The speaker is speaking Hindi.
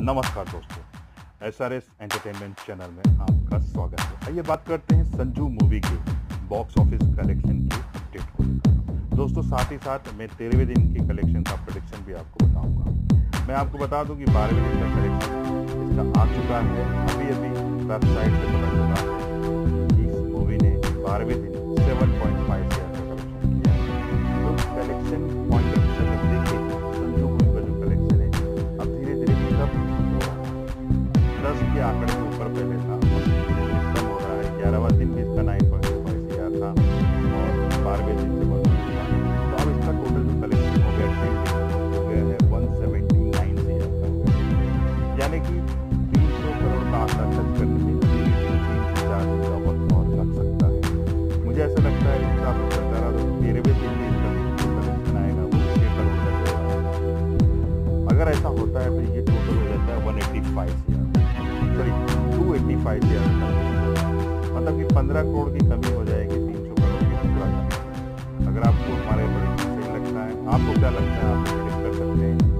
नमस्कार दोस्तों, SRS एंटरटेनमेंट चैनल में आपका स्वागत है। आइए बात करते हैं संजू मूवी के बॉक्स ऑफिस कलेक्शन की अपडेट को लेकर। दोस्तों साथ ही साथ मैं 13वें दिन की कलेक्शन का प्रेडिक्शन भी आपको बताऊंगा। मैं आपको बता दूं कि 12वें दिन का कलेक्शन इसका आ चुका है। अभी वेबसाइट से पता चला है कि इस मूवी ने 12वें दिन 7.5 शेयर का कलेक्शन किया है। तो कलेक्शन पॉइंट ऑफ व्यू से देखिए संजू मूवी का जो कलेक्शन है अब धीरे धीरे पिकअप हो रहा है। 10 के आंकड़े के ऊपर पहले था, कम हो रहा है। 11वां दिन भी इसका 9.5 शेयर था और 12वें दिन से बढ़ चुका है। तो अब इसका टोटल जो कलेक्शन हो गया हो गया है 179 शेयर का हो गया, यानी कि 300 करोड़ का आंकड़ा टच करने में 3 से 4 दिन का वक्त और लग सकता है। मुझे ऐसा लगता है इस हिसाब से चलता रहा तो 13वें दिन भी इसका जो कलेक्शन आएगा वो 6 करोड़ तक होगा। अगर ऐसा होता है तो ये टोटल हो जाता है 185 शेयर, सॉरी 285 शेयर, मतलब कि 15 करोड़ की कमी हो जाएगी 300 करोड़ की पूरा करने में। अगर आपको हमारे प्रेडिक्शन सही लगता है, आपको क्या लगता है, आप प्रेडिक्ट कर सकते हैं